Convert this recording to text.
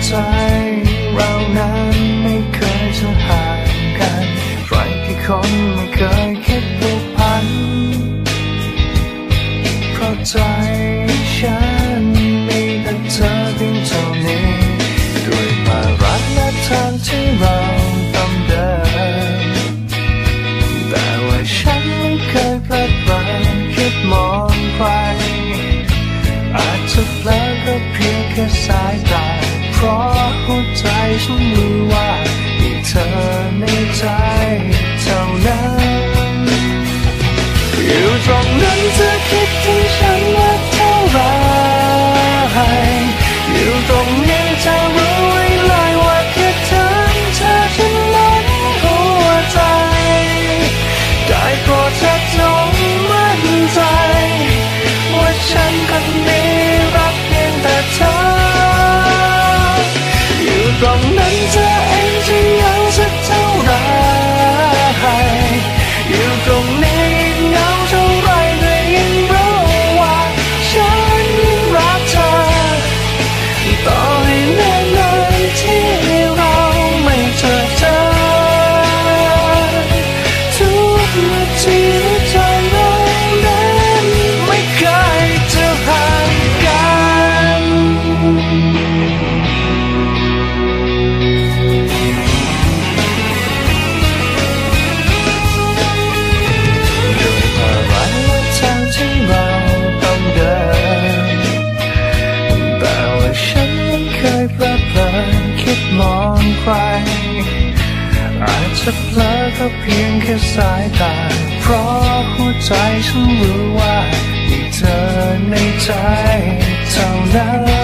ใจเรานั้นไม่เคยจะห่างกันใครกี่คนไม่เคยคิดผูกพันเพราะใจฉันมีแต่เธอเพียงเท่านี้ด้วยภาระและทางที่เราต้องเดินแต่ว่าฉันไม่เคยเพลิดเพลินคิดมองใครอาจจะเพลินก็เพียงแค่สายตาเพราะหัวใจฉันรู้ว่ามีเธอในใจเท่านั้นอยู่ตรงนั้นเธอคิดถึงฉันว่าเท่าไรอยู่ตรงนี้เธอรู้ไว้เลยว่าคิดถึงเธอฉันล้นหัวใจได้โปรดเธอจงมั่นใจว่าฉันคนนี้รักเพียงแต่เธออยู่ตรงนั้นเธอเองจะยังสักเท่าไรอยู่ตรงนี้เหงาเท่าไรก็ยังรู้ว่าฉันยังรักเธอต่อให้นานๆที่เราไม่เจอเธอทุกนาทีหัวใจเรานั้นไม่เคยจะห่างกันด้วยภาระและทางที่เราต้องเดินแต่ว่าฉันไม่เคยเพลิดเพลินคิดมองใครอาจจะเพลิดก็เพียงแค่สายตาเพราะหัวใจฉันรู้ว่ามีเธอในใจเท่านั้น